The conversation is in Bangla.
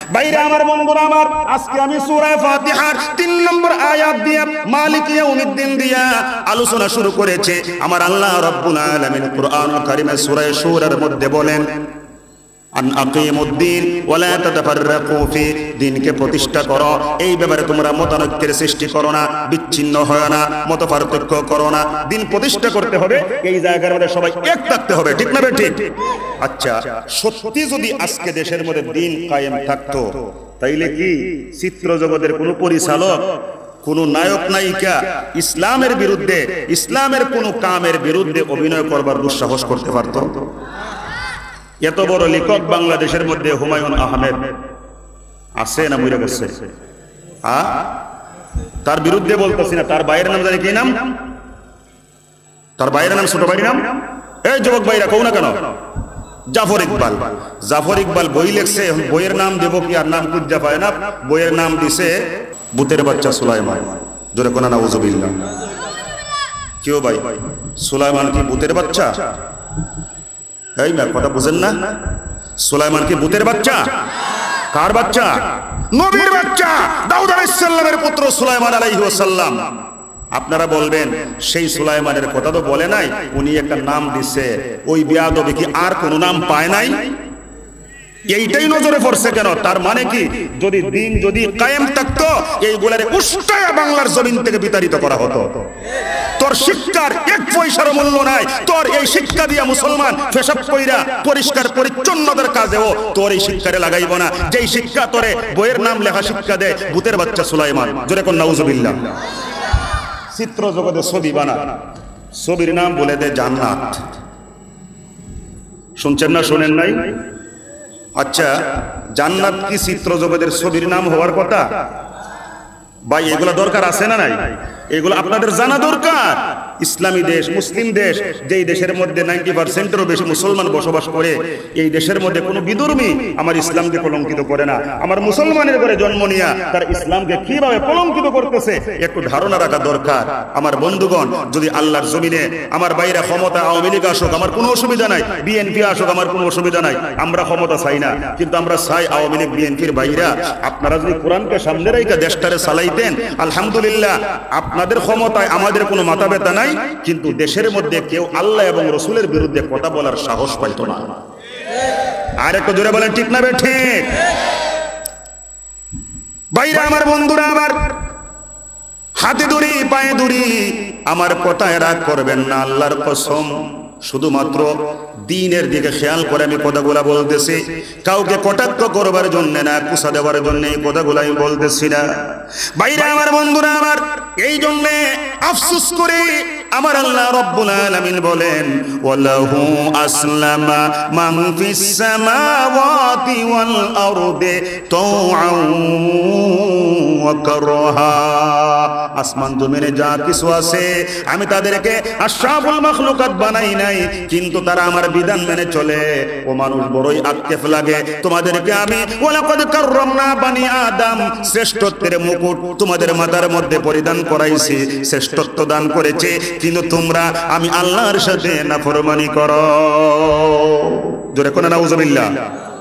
ভাইরা আমার, বন্ধুরা আমার, আজকে আমি সূরা ফাতিহার 3 নম্বর আয়াত দিয়ে মালিক ইয়াউমিদ্দিন দিয়া আলোচনা শুরু করেছে। আমার আল্লাহ রাব্বুল আলামিন কুরআনুল কারীমে সূরা শূরার মধ্যে বলেন, আন আকিমুদ্দিন ওয়া লা তাতাফাররাকু ফি, দিনকে প্রতিষ্ঠা করো, এই ব্যাপারে তোমরা মতানৈক্যের সৃষ্টি করো না, বিচ্ছিন্ন হয় না, মতপার্থক্য করো না। দিন প্রতিষ্ঠা করতে হবে, এই জায়গার মধ্যে সবাই এক থাকতে হবে, ঠিক না ঠিক? আচ্ছা, সত্যি যদি আজকে দেশের মধ্যে দিন কায়েম থাকতো, তাইলে কি চিত্র জগতের কোনো পরিচালক, কোন নায়ক নায়িকা ইসলামের বিরুদ্ধে, ইসলামের কোন কামের বিরুদ্ধে অভিনয় করবার দুঃসাহস করতে পারত? এত বড় লেখক বাংলাদেশের মধ্যে হুমায়ুন আহমেদ আছে না মরে গেছে? তার বিরুদ্ধে বলতেছি না, তার বাইরের নাম জানি কি নাম? তার বাইরের নাম, ছোট ভাইয়ের নাম, এই যুবক ভাইরা কও না কেন? জাফর ইকবাল। জাফর ইকবাল বই লিখছে, বইয়ের নাম দেব কি আর নাম খুঁজা পায় না, বইয়ের নাম দিছে ভূতের বাচ্চা সুলাইমান। জোরে কোনা নাউজুবিল্লাহ। কেউ ভাই, সুলাইমান কি ভূতের বাচ্চা? এই না, কথা বুঝেন না? সুলাইমান কি ভূতের বাচ্চা? কার বাচ্চা? নবীর বাচ্চা, দাউদ আলাইহিস সালামের পুত্র সুলাইমান আলাইহিস সালাম। আপনারা বলবেন সেই সুলাইমানের কথা তো বলে নাই, উনি একটা নাম দিছে, ওই বেয়াদবি কি আর কোন নাম পায় নাই? এইটাই নজরে পড়ছে কেন? তার মানে কি, যদি দিন যদি কায়েম থাকতো, এইগুলারে উস্কায়া বাংলার জমিন থেকে বিতাড়িত করা হতো। তোর শিক্ষার 1 পয়সার মূল্য নাই, তোর এই শিক্ষা দিয়া মুসলমান পেশাব কইরা পরিষ্কার পরিচ্ছন্নতার কাজেও তোর এই শিক্ষারে লাগাইব না, যেই শিক্ষা তোরে বইয়ের নাম লেখা শিক্ষা দেয় ভূতের বাচ্চা সুলাইমান। জোরে কোন নাউজুবিল্লাহ। চিত্র জগতে ছবি বানা, ছবির নাম বলে দে জান্নাত। শুনছেন না, শোনেন নাই? আচ্ছা, জান্নাত কি চিত্র জগতের ছবির নাম হওয়ার কথা? ভাই, এগুলা দরকার আছে না নাই? এগুলো আপনাদের জানা দরকার। ইসলামী দেশ, মুসলিম দেশ, যেই দেশের মধ্যে 90%-এরও বেশি মুসলমান বসবাস করে, এই দেশের মধ্যে কোনো বিধর্মী আমার ইসলামকে কলঙ্কিত করে না। আমার মুসলমানের ঘরে জন্ম নিয়া তার ইসলামকে কিভাবে কলঙ্কিত করতেছে একটু ধারণা রাখা দরকার। আমার বন্ধুগণ, যদি আল্লাহর জমিনে আমার বাইরে ক্ষমতা, আওয়ামী লীগ আসুক আমার কোনো অসুবিধা নাই, বিএনপি আসুক আমার কোনো অসুবিধা নাই, আমরা ক্ষমতা চাই না, কিন্তু আমরা চাই আওয়ামী লীগ বিএনপির বাইরা আপনারা যদি কোরআনকে সামনে রেখে দেশটারে চালাইতেন, আলহামদুলিল্লাহ। আপনাদের ক্ষমতায় আমাদের কোনো মাথা ব্যথা নাই, কিন্তু দেশের মধ্যে কেউ আল্লাহ এবং রসুলের বিরুদ্ধে কথা বলার সাহস পাইত না। আর একটু জোরে বলেন, ঠিক না ঠিক? ভাইরা আমার, বন্ধুরা আমার, হাতে ধরি পায়ে ধরি, আমার কথায় রাগ করবেন না, আল্লাহর কসম। শুধুমাত্র দ্বীনের দিকে খেয়াল করে আমি কথাগুলা বলতেছি, কাউকে কটাক্ষ করবার জন্য না, কুসা দেওয়ার জন্য এই কথাগুলা আমি বলতেছি না। ভাইরা আমার, বন্ধুরা আমার, এই জন্য আফসোস করে আমার আল্লাহ রাব্বুল আলামিন বলেন, ওয়ালাহু আসলামা মান ফিস সামাওয়াতি ওয়াল আরদি তাওআন ওয়া কারহা। আসমান জমিনে যা কিছু আছে আমি তাদেরকে আশরাফুল মাখলুকাত বানাই নাই, কিন্তু তারা আমার বিধান মেনে চলে। ও মানুষ, বড়ই আক্ষেপ লাগে তোমাদেরকে আমি ওয়ালাকাদ কাররামনা বানি আদম, শ্রেষ্ঠত্বের মুকুট তোমাদের মাথার মধ্যে পরিধান করাইছি, শ্রেষ্ঠত্ব দান করেছে, কিন্তু তোমরা আমি আল্লাহর সাথে নাফরমানি করো। জোরে কোন নাউজুবিল্লাহ।